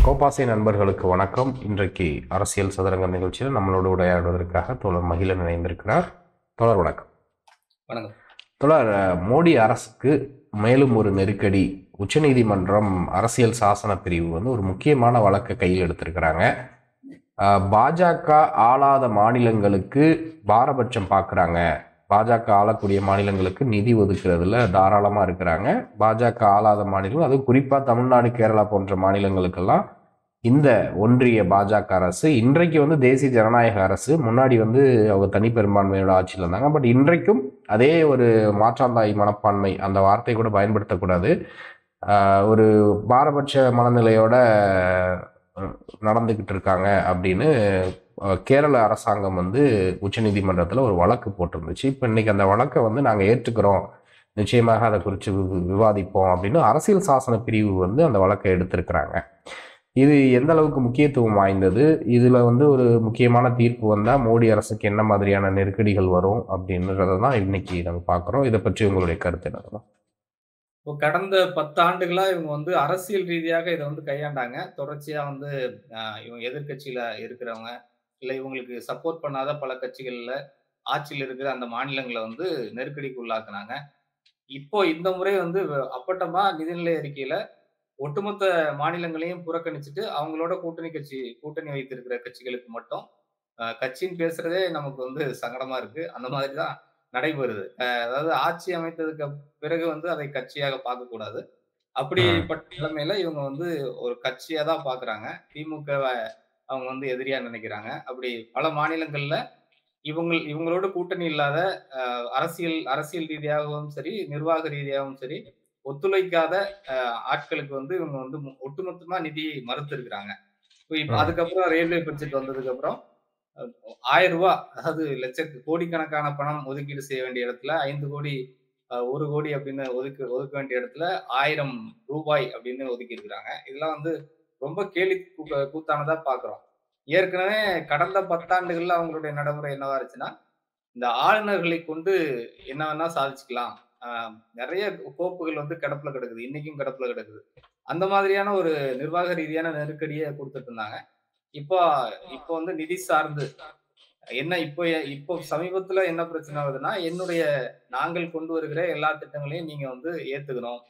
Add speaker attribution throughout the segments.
Speaker 1: கோபாசை நண்பர்களுக்கு வணக்கம். இன்றைக்கு அரசியல் சதுரங்கம் நிகழ்ச்சியில் நம்மளோடு உரையாடுவதற்காக தோழர் மகிழன் இணைந்திருக்கிறார். தோழர் வணக்கம்.
Speaker 2: வணக்கம்.
Speaker 1: தோழர், மோடி அரசுக்கு மேலும் ஒரு நெருக்கடி. உச்சநீதிமன்றம் அரசியல் சாசன பிரிவு ஒரு முக்கியமான வழக்கை கையில் எடுத்திருக்கிறாங்க. பாஜக ஆளாத மாநிலங்களுக்கு பாரபட்சம் பார்க்குறாங்க. பாஜக ஆளக்கூடிய மாநிலங்களுக்கு நிதி ஒதுக்குறதுல தாராளமாக இருக்கிறாங்க. பாஜக ஆளாத மாநிலங்கள், அதுவும் குறிப்பாக தமிழ்நாடு, கேரளா போன்ற மாநிலங்களுக்கெல்லாம் இந்த ஒன்றிய பாஜக அரசு இன்றைக்கு தேசிய ஜனநாயக அரசு, முன்னாடி அவங்க தனிப்பெரும்பான்மையோட ஆட்சியில் இருந்தாங்க. பட் இன்றைக்கும் அதே ஒரு மாற்றாந்தாய் மனப்பான்மை, அந்த வார்த்தை கூட பயன்படுத்தக்கூடாது, ஒரு பாரபட்ச மனநிலையோட நடந்துக்கிட்டு இருக்காங்க அப்படின்னு கேரள அரசாங்கம் உச்சநீதிமன்றத்தில் ஒரு வழக்கு போட்டிருந்துச்சு. இப்போ இன்னைக்கு அந்த வழக்கை நாங்கள் ஏற்றுக்கிறோம், நிச்சயமாக அதை குறித்து விவாதிப்போம் அப்படின்னு அரசியல் சாசன பிரிவு அந்த வழக்கை எடுத்திருக்கிறாங்க. இது எந்த அளவுக்கு முக்கியத்துவம் வாய்ந்தது, இதில் ஒரு முக்கியமான தீர்ப்பு வந்தால் மோடி அரசுக்கு என்ன மாதிரியான நெருக்கடிகள் வரும் அப்படின்றத தான் இன்னைக்கு நம்ம பார்க்குறோம். இதை பற்றி உங்களுடைய கருத்து என்ன?
Speaker 2: இப்போ கடந்த 10 ஆண்டுகளா இவங்க அரசியல் ரீதியாக இதை கையாண்டாங்க. தொடர்ச்சியா இவங்க எதிர்க்கட்சியில இருக்கிறவங்க, இல்லை இவங்களுக்கு சப்போர்ட் பண்ணாத பல கட்சிகள்ல ஆட்சியில் இருக்கிற அந்த மாநிலங்களை நெருக்கடிக்கு உள்ளாக்குனாங்க. இப்போ இந்த முறை அப்பட்டமா நிதிநிலை அறிக்கையில ஒட்டுமொத்த மாநிலங்களையும் புறக்கணிச்சுட்டு அவங்களோட கூட்டணி வைத்திருக்கிற கட்சிகளுக்கு மட்டும் கட்சின்னு பேசுறதே நமக்கு சங்கடமா இருக்கு. அந்த மாதிரி தான் நடைபெறுது. அதாவது ஆட்சி அமைத்ததுக்கு பிறகு அதை கட்சியாக பார்க்க கூடாது. அப்படிப்பட்ட நிலைமையில இவங்க ஒரு கட்சியா தான் பாக்குறாங்க. திமுகவை அவங்க எதிரியா நினைக்கிறாங்க. அப்படி பல மாநிலங்கள்ல இவங்களோட கூட்டணி இல்லாத அரசியல் ரீதியாகவும் சரி, நிர்வாக ரீதியாகவும் சரி ஒத்துழைக்காத ஆட்களுக்கு இவங்க ஒட்டுமொத்தமா நிதி மறுத்து இருக்கிறாங்க. இப்ப அதுக்கப்புறம் ரயில்வே பட்ஜெட் வந்ததுக்கு அப்புறம் ரூ. 1000, அதாவது கோடிக்கணக்கான பணம் ஒதுக்கீடு செய்ய வேண்டிய இடத்துல 5 கோடி 1 கோடி அப்படின்னு ஒதுக்க வேண்டிய இடத்துல ரூபாய் 1000 அப்படின்னு ஒதுக்கி இருக்கிறாங்க. இதெல்லாம் ரொம்ப கேலி கூத்தானதா பாக்குறோம். ஏற்கனவே கடந்த 10 ஆண்டுகள்ல அவங்களுடைய நடைமுறை என்னவா இருந்துச்சுன்னா, இந்த ஆளுநர்களை கொண்டு என்ன வேணா சாதிச்சுக்கலாம், நிறைய கோப்புகள் கிடப்புல கிடக்குது, இன்னைக்கும் கிடப்புல கிடக்குது, அந்த மாதிரியான ஒரு நிர்வாக ரீதியான நெருக்கடியை கொடுத்துட்டு இருந்தாங்க. இப்போ நிதி சார்ந்து என்ன, இப்போ சமீபத்துல என்ன பிரச்சனை வருதுன்னா, நாங்கள் கொண்டு வருகிற எல்லா திட்டங்களையும் நீங்க ஏத்துக்கணும்,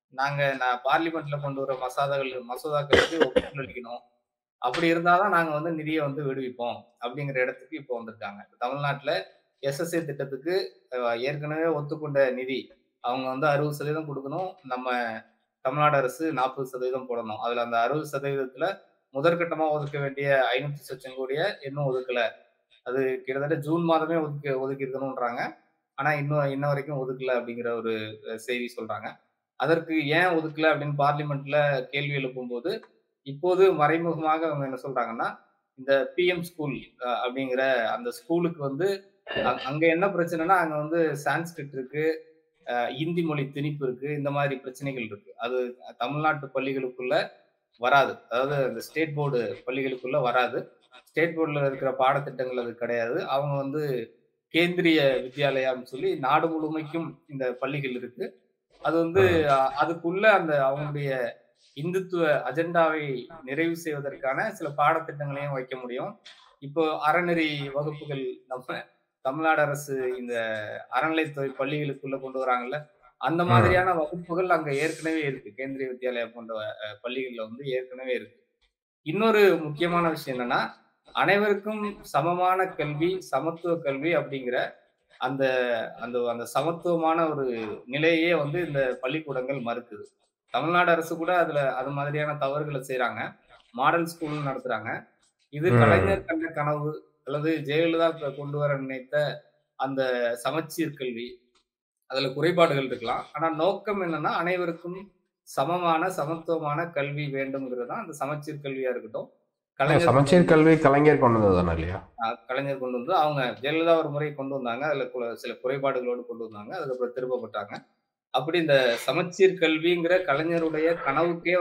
Speaker 2: நான் பார்லிமெண்ட்ல கொண்டு வர மசோதாக்களுக்கு ஒப்புதல் அளிக்கணும், அப்படி இருந்தாதான் நாங்க நிதியை விடுவிப்போம் அப்படிங்கிற இடத்துக்கு இப்போ வந்திருக்காங்க. தமிழ்நாட்டுல SSA திட்டத்துக்கு ஏற்கனவே ஒத்துக்கொண்ட நிதி அவங்க 60% கொடுக்கணும், நம்ம தமிழ்நாடு அரசு 40% போடணும். அதுல அந்த 60%த்துல முதற்கட்டமா ஒதுக்க வேண்டிய 500 லட்சம் கோடியை இன்னும் ஒதுக்கல. அது கிட்டத்தட்ட ஜூன் மாதமே ஒதுக்கி இருக்கணும்ன்றாங்க. ஆனா இன்ன வரைக்கும் ஒதுக்கல அப்படிங்கிற ஒரு செய்தி சொல்றாங்க. அதற்கு ஏன் ஒதுக்கல அப்படின்னு பார்லிமெண்ட்ல கேள்வி எழுப்பும்போது, இப்போது மறைமுகமாக அவங்க என்ன சொல்றாங்கன்னா, இந்த PM ஸ்கூல் அப்படிங்கிற அந்த ஸ்கூலுக்கு அங்க என்ன பிரச்சனைனா, அங்க சான்ஸ்கிரிட் இருக்கு, இந்தி மொழி திணிப்பு இருக்கு, இந்த மாதிரி பிரச்சனைகள் இருக்கு. அது தமிழ்நாட்டு பள்ளிகளுக்குள்ள வராது. அதாவது இந்த ஸ்டேட் போர்டு பள்ளிகளுக்குள்ள வராது. ஸ்டேட் போர்டுல இருக்கிற பாடத்திட்டங்கள் அது கிடையாது. அவங்க கேந்திரிய வித்யாலயான்னு சொல்லி நாடு முழுமைக்கும் இந்த பள்ளிகள் இருக்கு. அது அதுக்குள்ள அந்த அவங்களுடைய இந்துத்துவ அஜெண்டாவை நிறைவு செய்வதற்கான சில பாடத்திட்டங்களையும் வைக்க முடியும். இப்போ அறநெறி வகுப்புகள் நம்ம தமிழ்நாடு அரசு இந்த அறநிலைத்துறை பள்ளிகளுக்குள்ள கொண்டு வராங்கல்ல, அந்த மாதிரியான வகுப்புகள் அங்க ஏற்கனவே இருக்கு. கேந்திரிய வித்யாலயா போன்ற பள்ளிகள்ல ஏற்கனவே இருக்கு. இன்னொரு முக்கியமான விஷயம் என்னன்னா, அனைவருக்கும் சமமான கல்வி, சமத்துவ கல்வி அப்படிங்கிற அந்த அந்த அந்த சமத்துவமான ஒரு நிலையே இந்த பள்ளிக்கூடங்கள் மறுக்குது. தமிழ்நாடு அரசு கூட அது மாதிரியான தவறுகளை செய்யறாங்க. மாடல் ஸ்கூல் நடத்துறாங்க. இது கலைஞர் கண்ட கனவு அல்லது ஜெயலலிதா கொண்டு வர நினைத்த அந்த சமச்சீர் கல்வி, அதுல குறைபாடுகள் இருக்கலாம். ஆனா நோக்கம் என்னன்னா, அனைவருக்கும் சமமான சமத்துவமான கல்வி வேண்டும்ங்கிறது தான் அந்த சமச்சீர் கல்வியா இருக்கட்டும்.
Speaker 1: சமச்சீர் கல்வி கலைஞர் கொண்டு வந்தது இல்லையா?
Speaker 2: கலைஞர் கொண்டு வந்து அவங்க ஜெயலலிதா ஒரு முறை கொண்டு வந்தாங்க. அதுல சில குறைபாடுகளோடு கொண்டு வந்தாங்க. அதுக்கப்புறம் திருப்பப்பட்டாங்க. அப்படி இந்த சமச்சீர் கல்விங்கிற கலைஞருடைய கனவுக்கே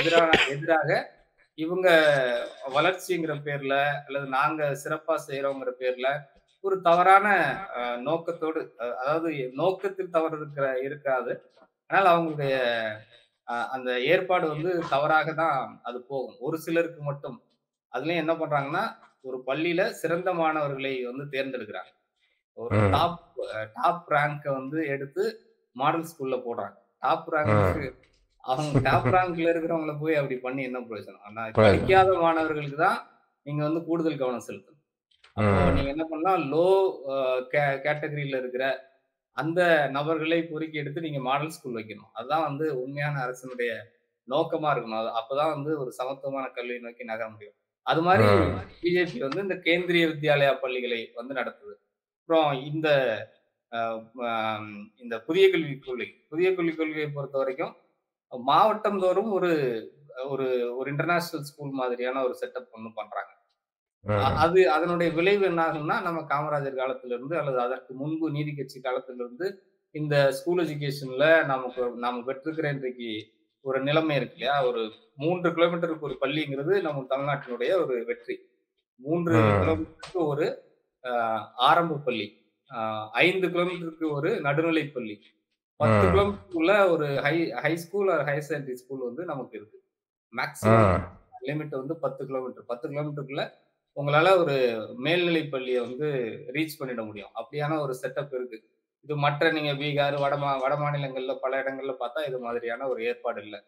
Speaker 2: எதிராக இவங்க வளர்ச்சிங்கிற பேர்ல அல்லது நாங்க சிறப்பா செய்யறோங்கிற பேர்ல ஒரு தவறான நோக்கத்தோடு, அதாவது நோக்கத்தில் தவறு இருக்காது, ஆனால் அவங்களுடைய அந்த ஏற்பாடு வந்து தவறாக தான் அது போகும். ஒரு சிலருக்கு மட்டும். அதுலயும் என்ன பண்றாங்கன்னா, ஒரு பள்ளியில சிறந்த மாணவர்களை வந்து தேர்ந்தெடுக்கிறாங்க. ஒரு
Speaker 1: ம்.
Speaker 2: டாப் ரேங்க்க வந்து எடுத்து மாடல் ஸ்கூல்ல போடுறாங்க. டாப் ரேங்க்கு
Speaker 1: ம்.
Speaker 2: அவங்க டாப் ரேங்க்ல இருக்கிறவங்கள போய் அப்படி பண்ணி என்ன பிரயோஜனம்? ஆனா
Speaker 1: பிரயோஜனம்.
Speaker 2: படிக்காத மாணவர்களுக்கு தான் நீங்க வந்து கூடுதல் கவனம் செலுத்தணும். அப்போ நீங்க
Speaker 1: ம்.
Speaker 2: என்ன பண்ணலாம், லோ அ கேட்டகரில இருக்கிற அந்த நபர்களை பொறுக்கி எடுத்து நீங்க மாடல் ஸ்கூல் வைக்கணும். அதுதான் வந்து உண்மையான அரசினுடைய நோக்கமா இருக்கணும். அப்பதான் வந்து ஒரு சமத்துவமான கல்வியை நோக்கி நகர முடியும். அது மாரி
Speaker 1: ம்.
Speaker 2: பிஜேபி வந்து இந்த கேந்திரிய வித்யாலயா பள்ளிகளை வந்து நடத்துது. அப்புறம் அ அம் இந்த புதிய கல்விக் கொள்கையை பொறுத்தவரைக்கும் மாவட்டம் தோறும் ஒரு ஒரு ஒரு இன்டர்நேஷனல் ஸ்கூல் மாதிரியான ஒரு செட்டப் ஒண்ணு பண்றாங்க.
Speaker 1: ம்.
Speaker 2: அது அதனுடைய விளைவு என்ன ஆகும்னா, நம்ம காமராஜர் காலத்திலிருந்து அல்லது அதற்கு முன்பு நீதி கட்சி காலத்திலிருந்து இந்த ஸ்கூல் எஜுகேஷன்ல நாம பெற்றிருக்கிற இன்றைக்கு ஒரு நிலைமை இருக்கு இல்லையா? ஒரு 3 கிலோமீட்டருக்கு ஒரு பள்ளிங்கிறது நம்ம தமிழ்நாட்டினுடைய ஒரு வெற்றி. 3
Speaker 1: ம்.
Speaker 2: கிலோமீட்டருக்கு ஒரு அ ஆரம்ப பள்ளி. அ 5 கிலோமீட்டருக்கு ஒரு நடுநிலைப் பள்ளி. 10
Speaker 1: ம்.
Speaker 2: கிலோமீட்டருக்குள்ள ஒரு high school or higher secondary school வந்து நமக்கு இருக்கு. மேக்ஸிமம்
Speaker 1: ம்.
Speaker 2: லிமிட் வந்து 10 கிலோமீட்டர். 10 கிலோமீட்டருக்குள்ள உங்களால ஒரு மேல்நிலைப் பள்ளிய வந்து ரீச் பண்ணிட முடியும். அப்படியான ஒரு செட்டப் இருக்கு. இது மற்ற நீங்க பீகார், வட மாநிலங்கள்ல பல இடங்கள்ல பார்த்தா இது மாதிரியான ஒரு ஏற்பாடு இல்ல.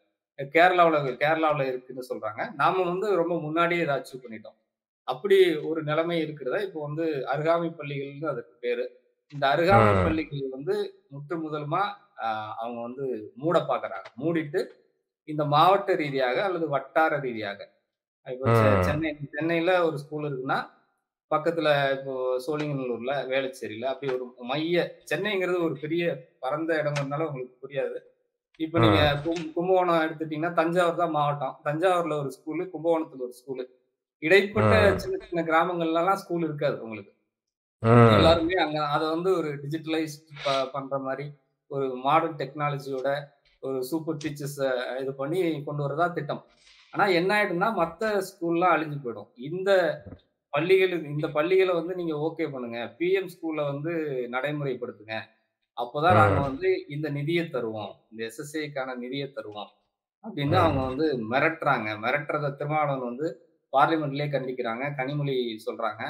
Speaker 2: கேரளாவுல இருக்குன்னு சொல்றாங்க. நாம வந்து ரொம்ப முன்னாடியே இத அச்சீவ் பண்ணிட்டோம். அப்படி ஒரு நிலைமை இருக்கிறத இப்போ வந்து அருகாமை பள்ளிகள்னு அதுக்கு பேரு. இந்த அருகாமை
Speaker 1: ம்.
Speaker 2: பள்ளிகள் வந்து முற்று முதலுமா அ அவங்க வந்து மூட பார்க்குறாங்க. மூடிட்டு இந்த மாவட்ட ரீதியாக அல்லது வட்டார ரீதியாக இப்போ
Speaker 1: ம்.
Speaker 2: சென்னையில ஒரு ஸ்கூல் இருக்குன்னா, பக்கத்துல இப்போ சோழிங்கநல்லூர்ல, வேளச்சேரியில அப்படி ஒரு சென்னைங்கிறது ஒரு பெரிய பரந்த இடம்ங்கிறதுனால உங்களுக்கு புரியாது. இப்ப நீங்க
Speaker 1: ம்.
Speaker 2: கும்பகோணம் எடுத்துட்டீங்கன்னா, தஞ்சாவூர் தான் மாவட்டம். தஞ்சாவூர்ல ஒரு ஸ்கூலு, கும்பகோணத்துல ஒரு ஸ்கூலு. இடைப்பட்ட
Speaker 1: ம்.
Speaker 2: சின்ன சின்ன கிராமங்கள்லலாம் ஸ்கூல் இருக்காது உங்களுக்கு.
Speaker 1: ம்.
Speaker 2: எல்லாருமே அத வந்து ஒரு டிஜிட்டலைஸ்ட் பண்ற மாரி, ஒரு மாடர்ன் டெக்னாலஜியோட ஒரு சூப்பர் டீச்சர்ஸ இது பண்ணி கொண்டு வரதா திட்டம். ஆனா என்ன ஆயிடும்னா, மத்த ஸ்கூல்லாம் அழிஞ்சு போயிடும். இந்த பள்ளிகள வந்து நீங்க ஓகே பண்ணுங்க. பிஎம் ஸ்கூல வந்து நடைமுறைப்படுத்துங்க. அப்பதான் நாங்க
Speaker 1: ம்.
Speaker 2: வந்து இந்த நிதிய தருவோம். இந்த எஸ்எஸ்ஏக்கான நிதிய தருவோம். அப்படின்னு அவங்க
Speaker 1: ம்.
Speaker 2: வந்து மிரட்டுறாங்க. மிரட்டுறத திருமாவளவன் வந்து பார்லிமென்ட்லயே கண்டிக்கிறாங்க. கனிமொழி சொல்றாங்க.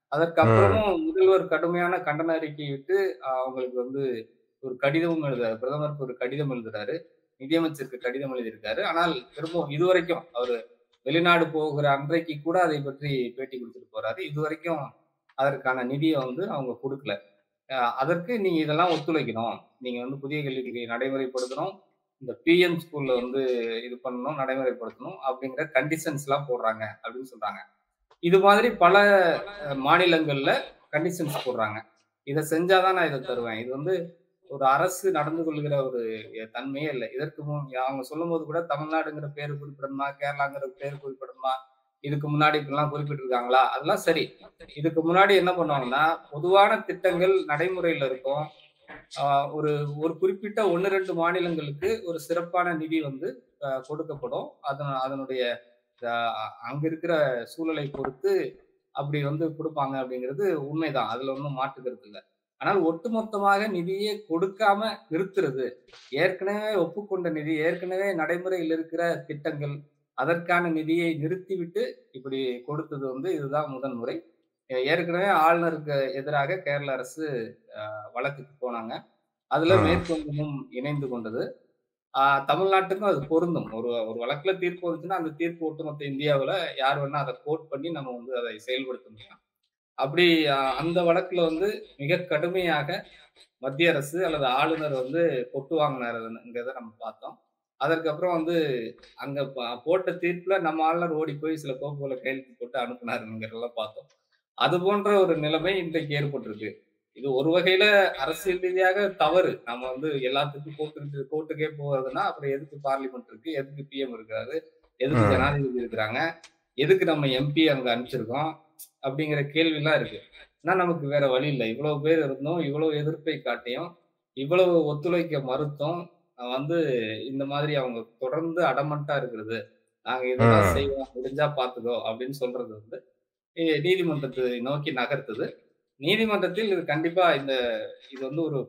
Speaker 1: ம்.
Speaker 2: அதற்கப்புறமும் முதல்வர் கடுமையான கண்டன அறிக்கை விட்டு, அவங்களுக்கு வந்து ஒரு கடிதமும் எழுதுறாரு. பிரதமருக்கு ஒரு கடிதம் எழுதுறாரு. நிதியமைச்சருக்கு கடிதம் எழுதியிருக்காரு. ஆனால் திரும்பவும் இதுவரைக்கும் அவரு வெளிநாடு போகிற அன்றைக்கு கூட அதை பற்றி பேட்டி குடுத்துட்டு போறாரு. இதுவரைக்கும் அதற்கான நிதிய வந்து அவங்க குடுக்கல. அதற்கு நீங்க இதெல்லாம் ஒத்துழைக்கணும். நீங்க வந்து புதிய கல்விக் கொள்கையை நடைமுறைப்படுத்தணும். இந்த பிஎம் ஸ்கூல்ல வந்து இது பண்ணணும், நடைமுறைப்படுத்தணும் அப்படிங்கிற கண்டிஷன்ஸ்லாம் போடுறாங்க அப்படின்னு சொல்றாங்க. இது மாதிரி பல மாநிலங்கள்ல கண்டிஷன்ஸ் போடுறாங்க. இத செஞ்சா தான் நான் இத தருவேன். இது வந்து ஒரு அரசு நடந்து கொள்கிற ஒரு தன்மையே இல்ல. இதற்கு முன் அவங்க சொல்லும்போது கூட தமிழ்நாடுங்கிற பேரு குறிப்பிடணுமா? கேரளாங்கிற பேரு குறிப்பிடணுமா? இதுக்கு முன்னாடி இப்படிலாம் குறிப்பிட்டிருக்காங்களா? அதெல்லாம் சரி. இதுக்கு முன்னாடி என்ன பண்ணுவாங்கன்னா, பொதுவான திட்டங்கள் நடைமுறையில இருக்கும். ஆ ஒரு ஒரு குறிப்பிட்ட 1, 2 மாநிலங்களுக்கு ஒரு சிறப்பான நிதி வந்து கொடுக்கப்படும். அதனுடைய அ அங்க இருக்கிற சூழலை பொறுத்து அப்படி வந்து குடுப்பாங்க அப்படிங்கிறது உண்மைதான். அதுல ஒண்ணும் மாற்று கருத்து இல்ல. ஆனால் ஒட்டுமொத்தமாக நிதியே கொடுக்காம நிறுத்துறது, ஏற்கனவே ஒப்புக்கொண்ட நிதி, ஏற்கனவே நடைமுறையில் இருக்கிற திட்டங்கள், அதற்கான நிதியை நிறுத்திவிட்டு இப்படி கொடுத்தது வந்து இதுதான் முதல் முறை. ஏற்கனவே ஆளுநருக்கு எதிராக கேரள அரசு வழக்குக்கு போனாங்க. அதுல
Speaker 1: ம்.
Speaker 2: மேற்கு வங்கமும் இணைந்து கொண்டது. ஆ தமிழ்நாட்டுக்கும் அது பொருந்தும். ஒரு ஒரு வழக்குல தீர்ப்பு வந்துச்சுன்னா, அந்த தீர்ப்பு ஒட்டுமொத்த இந்தியாவுல யார் வேணா அத கோட் பண்ணி நம்ம வந்து அதை செயல்படுத்த முடியும். அப்படி அந்த வழக்குல வந்து மிக கடுமையாக மத்திய அரசு அல்லது ஆளுநர் வந்து கொட்டு வாங்குனாருங்கிறத நம்ம பார்த்தோம். அதற்கப்புறம் வந்து அங்க போட்ட தீர்ப்புல நம்ம ஆளுநர் ஓடி போய் சில கோப்புகள கையெழுத்து போட்டு அனுப்புனாருங்கிறதெல்லாம் பார்த்தோம். அது போன்ற ஒரு நிலைமை இன்றைக்கு ஏற்பட்டிருக்கு. இது ஒரு வகையில அரசியல் ரீதியாக தவறு. நம்ம வந்து எல்லாத்துக்கும் கோர்ட்டுக்கே போறதுன்னா, அப்புறம் எதுக்கு பார்லிமென்ட் இருக்கு? எதுக்கு பிஎம் இருக்காரு? எதுக்கு
Speaker 1: ம்.
Speaker 2: ஜனாதிபதி இருக்கிறாங்க? எதுக்கு நம்ம எம்பி அங்க அனுப்பிச்சிருக்கோம்? அப்படிங்கிற கேள்விலாம் இருக்கு. ஆனா நமக்கு வேற வழி இல்ல. இவ்வளவு பேர் இருந்தும், இவ்வளவு எதிர்ப்பை காட்டியும், இவ்வளவு ஒத்துழைக்க மறுத்தும், வந்து இந்த மாதிரி அவங்க தொடர்ந்து அடமன்ட்டா இருக்கிறது. நாங்க இததான்
Speaker 1: ம்.
Speaker 2: செய்வோம். முடிஞ்சா பார்த்துக்கோ அப்படின்னு சொல்றது வந்து நீதிமன்றத்தை நோக்கி நகர்த்துது. நீதிமன்றத்தில் இது கண்டிப்பா இது வந்து ஒரு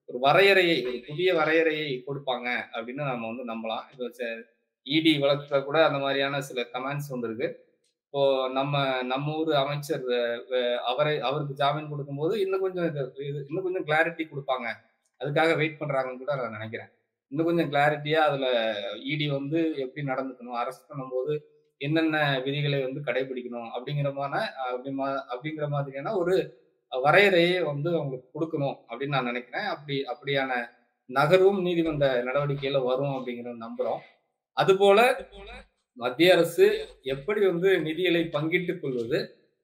Speaker 2: ஒரு வரையறையை, ஒரு புதிய வரையறையை கொடுப்பாங்க அப்படின்னு நம்ம வந்து நம்பலாம். இப்போ இடி வழக்குல கூட அந்த மாதிரியான சில கமெண்ட்ஸ் வந்திருக்கு. இப்போ நம்ம நம்ம ஊர் அமைச்சர் அவருக்கு ஜாமீன் கொடுக்கும்போது இன்னும் கொஞ்சம் இன்னும் கொஞ்சம் கிளாரிட்டி குடுப்பாங்க. அதுக்காக வெயிட் பண்றாங்கன்னு கூட நான் நினைக்கிறேன். இன்னும் கொஞ்சம் கிளாரிட்டியா அதுல இடி வந்து எப்படி நடந்துக்கணும், அரெஸ்ட் பண்ணும்போது என்னென்ன விதிகளை வந்து கடைபிடிக்கணும் அப்படிங்கிற மாதிரியான ஒரு வரையறையை வந்து அவங்களுக்கு குடுக்கணும் அப்படின்னு நான் நினைக்கிறேன். அப்படியான நகர்வும் நீதிமன்ற நடவடிக்கையில வரும் அப்படிங்கிறத நம்புறோம். அதுபோல மத்திய அரசு எப்படி வந்து நிதிகளை பங்கிட்டுக் கொள்வது,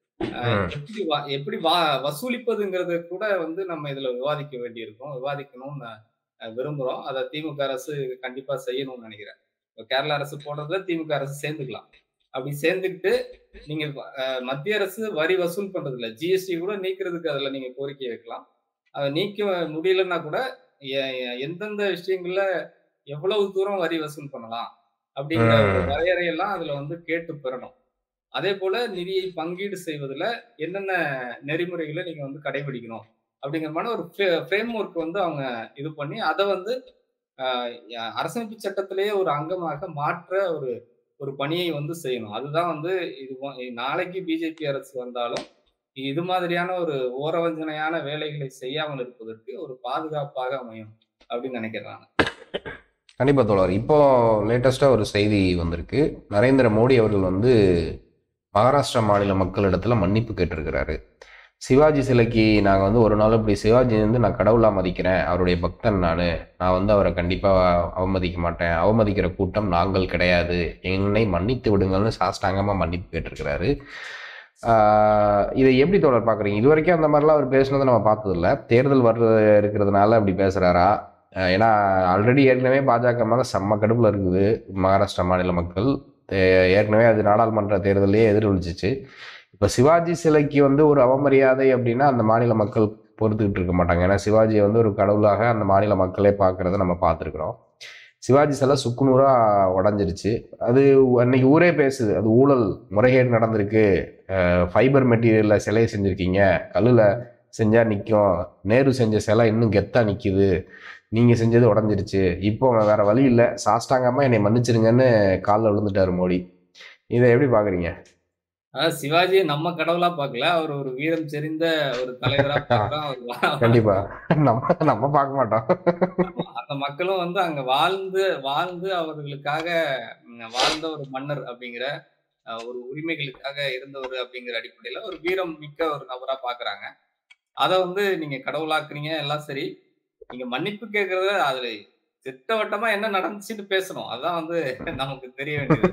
Speaker 1: ம்.
Speaker 2: எப்படி வசூலிப்பதுங்கிறத கூட வந்து நம்ம இதுல விவாதிக்க வேண்டியிருக்கும். விவாதிக்கணும்னு நான் விரும்புறோம். அத திமுக அரசு கண்டிப்பா செய்யணும்னு நெனைக்கிறேன். இப்ப கேரளா அரசு போடுறதுல திமுக அரசு சேர்ந்துக்கலாம். அப்படி சேர்ந்துக்கிட்டு நீங்க மத்திய அரசு வரி வசூல் பண்றதில்ல. ஜிஎஸ்டி கூட நீக்குறதுக்கு அதுல நீங்க கோரிக்கை வைக்கலாம். அத நீக்க முடியலன்னா கூட எந்தெந்த விஷயங்கள்ல எவ்வளவு தூரம் வரி வசூல் பண்ணலாம்? அப்படிங்கிற ஒரு
Speaker 1: ம்.
Speaker 2: வரையறையெல்லாம் அதுல வந்து கேட்டு பெறணும். அதேபோல நிதியை பங்கீடு செய்வதுல என்னென்ன நெறிமுறைகள நீங்க வந்து கடைபிடிக்கணும்? அப்படிங்கிற மாரி ஒரு ஃப்ரேம் ஒர்க் வந்து அவங்க இது பண்ணி, அத வந்து அ அரசமைப்பு சட்டத்திலேயே ஒரு அங்கமாக மாற்ற ஒரு ஒரு பணியை வந்து செய்யணும். அதுதான் வந்து இது நாளைக்கு பிஜேபி அரசு வந்தாலும், இது மாதிரியான ஒரு ஓரவஞ்சனையான வேலைகளை செய்யாமல் இருப்பதற்கு ஒரு பாதுகாப்பாக அமையும் அப்படின்னு நினைக்கிறேன் நானு.
Speaker 1: கண்டிப்பா தோழர். இப்போ லேட்டஸ்டா ஒரு செய்தி வந்திருக்கு. நரேந்திர மோடி அவர்கள் வந்து மகாராஷ்டிரா மாநில மக்களிடத்துல மன்னிப்பு கேட்டிருக்கிறாரு. சிவாஜி சிலைக்கு நாங்க வந்து ஒரு நாள் இப்படி சிவாஜி வந்து நான் கடவுளா மதிக்கிறேன். அவருடைய பக்தன் நானு. நான் வந்து அவர கண்டிப்பா அவமதிக்க மாட்டேன். அவமதிக்கிற கூட்டம் நாங்கள் கிடையாது. என்னை மன்னித்து விடுங்கள்னு சாஷ்டாங்கமா மன்னிப்பு கேட்டிருக்கிறாரு. ஆ, இதை எப்படி தோழர் பார்க்குறீங்க? இதுவரைக்கும் அந்த மாதிரிலாம் அவர் பேசினதை நம்ம பார்த்ததில்ல. தேர்தல் இருக்கிறதுனால அப்படி பேசுறாரா? ஏன்னா ஆல்ரெடி ஏற்கனவே பாஜக மேல செம்ம கடுப்புல இருக்குது மகாராஷ்டிரா மாநில மக்கள். ஏற்கனவே அது நாடாளுமன்ற தேர்தலையே எதிரொலிச்சிச்சு. இப்ப சிவாஜி சிலைக்கு வந்து ஒரு அவமரியாதை அப்படின்னா அந்த மாநில மக்கள் பொறுத்துக்கிட்டு இருக்க மாட்டாங்க. ஏன்னா சிவாஜியை வந்து ஒரு கடவுளாக அந்த மாநில மக்களே பார்க்கறத நம்ம பார்த்துருக்குறோம். சிவாஜி சிலை சுக்குநூறா உடஞ்சிருச்சு. அது அன்னைக்கு ஊரே பேசுது. அது ஊழல் முறைகேடு நடந்திருக்கு. ஃபைபர் மெட்டீரியல்ல சிலையை செஞ்சிருக்கீங்க. கல்லுல செஞ்சா நிற்கும். நேரு செஞ்ச சிலை இன்னும் கெத்தா நிக்குது. நீங்க செஞ்சது உடஞ்சிருச்சு. இப்போ வேற வழி இல்லை. சாஷ்டாங்கமா என்னை மன்னிச்சிருங்கன்னு காலில் விழுந்துட்டாரு மோடி. இதை எப்படி பாக்குறீங்க?
Speaker 2: அதாவது சிவாஜிய நம்ம கடவுளா பார்க்கல. அவர் ஒரு வீரம் செறிந்த ஒரு தலைவரா பார்க்கிறோம்.
Speaker 1: கண்டிப்பா. நம்ம நம்ம பார்க்க மாட்டோம்.
Speaker 2: அந்த மக்களும் வந்து அங்க வாழ்ந்து வாழ்ந்து அவர்களுக்காக வாழ்ந்த ஒரு மன்னர் அப்படிங்கிற ஒரு உரிமைகளுக்காக இருந்தவர் அப்படிங்கிற அடிப்படையில ஒரு வீரம் மிக்க ஒரு நபரா பார்க்குறாங்க. அத வந்து நீங்க கடவுளாக்குறீங்க எல்லாம் சரி. நீங்க மன்னிப்பு கேட்கிறத அதுல திட்டவட்டமா என்ன நடந்துச்சுன்னு பேசணும். அதான் வந்து நமக்கு தெரிய வேண்டியது.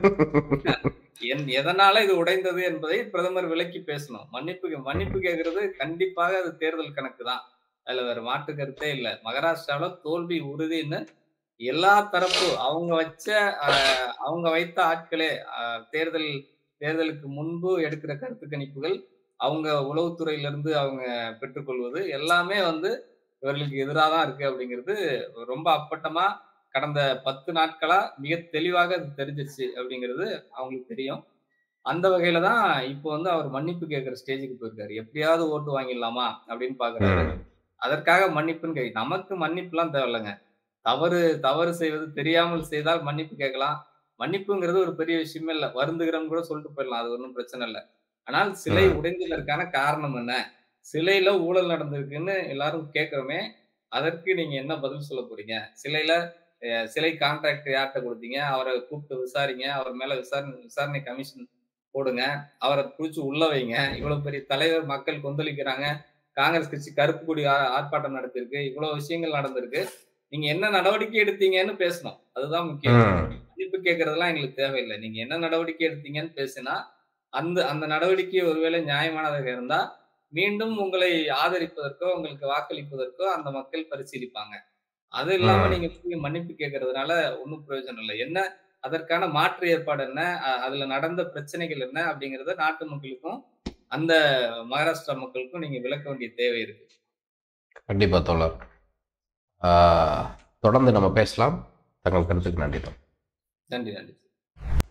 Speaker 2: எதனால இது உடைந்தது என்பதை பிரதமர் விளக்கி பேசணும். மன்னிப்பு கேட்கிறது கண்டிப்பாக அது தேர்தல் கணக்கு தான். அதுல வேற மாற்று கருத்தே இல்ல. மகாராஷ்டிராவுல தோல்வி உறுதின்னு எல்லா தரப்பு அ அவங்க வைத்த ஆட்களே தேர்தல் தேர்தலுக்கு முன்பு எடுக்கிற கருத்து கணிப்புகள், அவங்க உளவுத்துறையிலிருந்து அவங்க பெற்றுக்கொள்வது எல்லாமே வந்து இவர்களுக்கு எதிரா தான் இருக்கு அப்படிங்கிறது ரொம்ப அப்பட்டமா கடந்த 10 நாட்களா மிக தெளிவாக அது தெரிஞ்சிருச்சு அப்படிங்கிறது அவங்களுக்கு தெரியும். அந்த வகையில தான் இப்போ வந்து அவர் மன்னிப்பு கேட்கிற ஸ்டேஜ்க்கு போயிருக்காரு. எப்படியாவது ஓட்டு வாங்கிடலாமா அப்படின்னு பார்க்குறாரு.
Speaker 1: ம்.
Speaker 2: அதற்காக மன்னிப்புன்னு நமக்கு மன்னிப்புலாம் தேவையில்லங்க. தவறு தவறு செய்வது தெரியாமல் செய்தால் மன்னிப்பு கேட்கலாம். மன்னிப்புங்கிறது ஒரு பெரிய விஷயமே இல்ல. வருந்துகிறோம்னு கூட சொல்லிட்டு போயிடலாம். அது ஒண்ணும் பிரச்சனை இல்ல. ஆனால் சிலை
Speaker 1: ம்.
Speaker 2: உடைந்ததற்கான காரணம் என்ன? சிலையில ஊழல் நடந்திருக்குன்னு எல்லாரும் கேட்கிறோமே, அதற்கு நீங்க என்ன பதில் சொல்லப் போறீங்க? சிலை கான்ட்ராக்ட் யார்ட்ட குடுத்தீங்க? அவர கூப்பிட்டு விசாரிங்க. அவர் மேல விசாரணை கமிஷன் போடுங்க. அவர புடிச்சு உள்ள வைங்க. இவ்வளவு பெரிய தலைவர் மக்கள் கொந்தளிக்கிறாங்க. காங்கிரஸ் கட்சி கருப்பு கொடி ஆர்ப்பாட்டம் நடத்திருக்கு. இவ்வளவு விஷயங்கள் நடந்திருக்கு. நீங்க என்ன நடவடிக்கை எடுத்தீங்கன்னு பேசணும். அதுதான் முக்கியம்.
Speaker 1: ம்.
Speaker 2: மன்னிப்பு கேட்கறதெல்லாம் எங்களுக்கு தேவையில்ல. நீங்க என்ன நடவடிக்கை எடுத்தீங்கன்னு பேசினா, அந்த அந்த நடவடிக்கை ஒருவேளை நியாயமானதாக இருந்தா, மீண்டும் உங்களை ஆதரிப்பதற்கோ, உங்களுக்கு வாக்களிப்பதற்கோ அந்த மக்கள் பரிசீலிப்பாங்க. அது இல்லாம
Speaker 1: ம்.
Speaker 2: நீங்க போய் மன்னிப்பு கேட்கறதுனால ஒண்ணும் பிரயோஜனம் இல்ல. என்ன அதற்கான மாற்று ஏற்பாடு என்ன? அதுல நடந்த பிரச்சனைகள் என்ன? அப்படிங்கிறத நாட்டு மக்களுக்கும், அந்த மகாராஷ்டிரா மக்களுக்கும் நீங்க விளக்க வேண்டிய தேவை இருக்கு.
Speaker 1: கண்டிப்பா தோழர். ஆ, தொடர்ந்து நம்ம பேசலாம். தங்கள் கருத்துக்கு நன்றி.
Speaker 2: நன்றி, நன்றி.